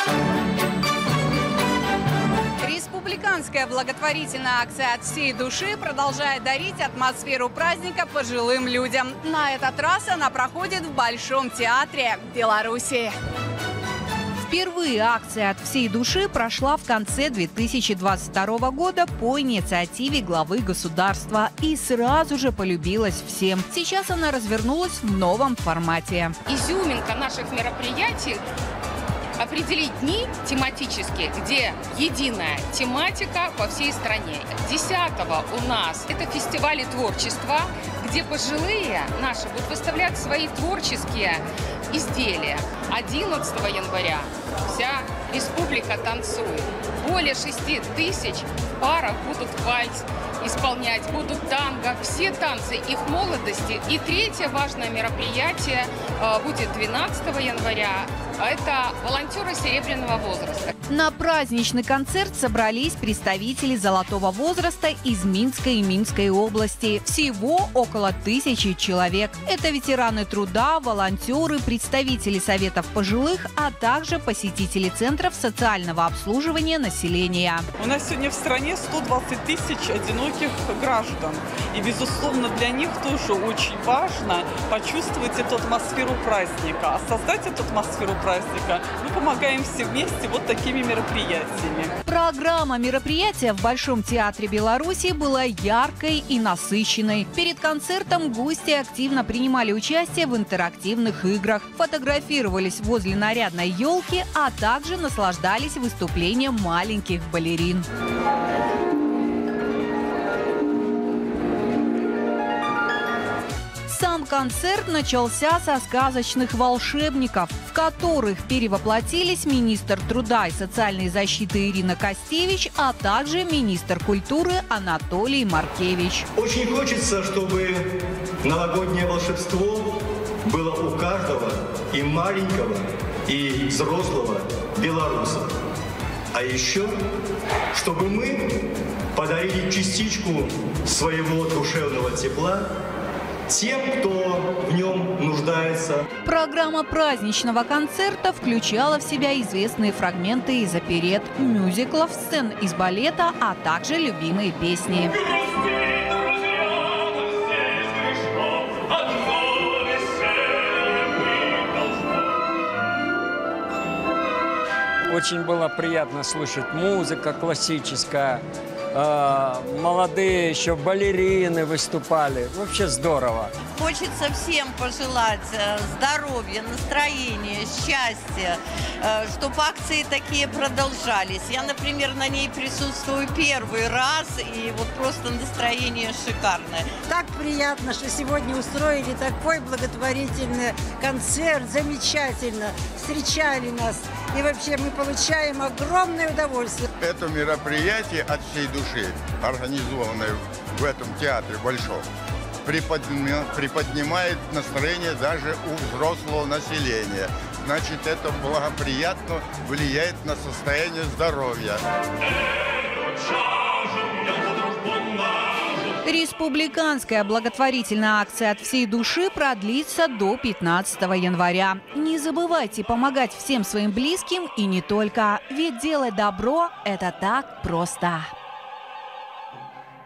Республиканская благотворительная акция «От всей души» продолжает дарить атмосферу праздника пожилым людям. На этот раз она проходит в Большом театре Беларуси. Впервые акция «От всей души» прошла в конце 2022 года по инициативе главы государства и сразу же полюбилась всем. Сейчас она развернулась в новом формате. Изюминка наших мероприятий – определить дни тематические, где единая тематика по всей стране. 10-го у нас это фестивали творчества, где пожилые наши будут выставлять свои творческие изделия. 11 января вся республика танцует. Более 6 тысяч парах будут вальс исполнять, будут танго, все танцы их молодости. И третье важное мероприятие будет 12 января. Это волонтеры серебряного возраста. На праздничный концерт собрались представители золотого возраста из Минска и Минской области. Всего около 1000 человек. Это ветераны труда, волонтеры, представители советов пожилых, а также посетители центров социального обслуживания населения. У нас сегодня в стране 120 тысяч одиноких граждан. И, безусловно, для них тоже очень важно почувствовать эту атмосферу праздника. А создать эту атмосферу праздника мы помогаем все вместе вот такими мероприятиями. Программа мероприятия в Большом театре Беларуси была яркой и насыщенной. Перед концертом гости активно принимали участие в интерактивных играх, фотографировались возле нарядной елки, а также наслаждались выступлением маленьких балерин. Сам концерт начался со сказочных волшебников, в которых перевоплотились министр труда и социальной защиты Ирина Костевич, а также министр культуры Анатолий Маркевич. Очень хочется, чтобы новогоднее волшебство было у каждого, и маленького, и взрослого белоруса. А еще, чтобы мы подарили частичку своего душевного тепла тем, кто в нем нуждается. Программа праздничного концерта включала в себя известные фрагменты из оперет, мюзиклов, сцен из балета, а также любимые песни. Очень было приятно слышать музыка классическая. Молодые еще балерины выступали. Вообще здорово. Хочется всем пожелать здоровья, настроения, счастья, чтобы акции такие продолжались. Я, например, на ней присутствую первый раз, и вот просто настроение шикарное. Так приятно, что сегодня устроили такой благотворительный концерт. Замечательно. Встречали нас. И вообще мы получаем огромное удовольствие. Это мероприятие от всей души, организованное в этом театре большом, приподнимает настроение даже у взрослого населения. Значит, это благоприятно влияет на состояние здоровья. Республиканская благотворительная акция «От всей души» продлится до 15 января. Не забывайте помогать всем своим близким и не только, ведь делать добро – это так просто.